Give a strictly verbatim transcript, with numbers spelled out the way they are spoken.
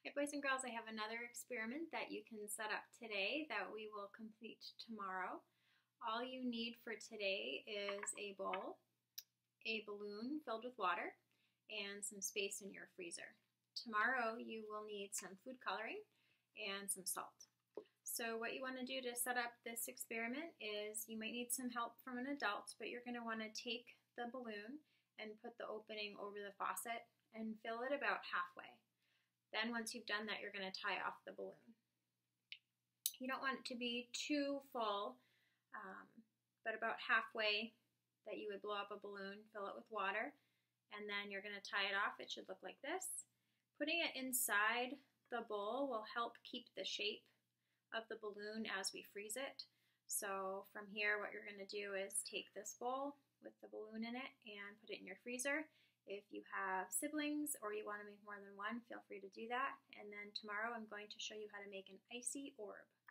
Hey boys and girls, I have another experiment that you can set up today that we will complete tomorrow. All you need for today is a bowl, a balloon filled with water, and some space in your freezer. Tomorrow you will need some food coloring and some salt. So what you want to do to set up this experiment is you might need some help from an adult, but you're going to want to take the balloon and put the opening over the faucet and fill it about halfway. Then once you've done that, you're going to tie off the balloon. You don't want it to be too full, um, but about halfway that you would blow up a balloon, fill it with water, and then you're going to tie it off. It should look like this. Putting it inside the bowl will help keep the shape of the balloon as we freeze it. So from here, what you're going to do is take this bowl with the balloon in it and put it in your freezer. If you have siblings or you want to make more than one, feel free to do that. And then tomorrow I'm going to show you how to make an icy orb.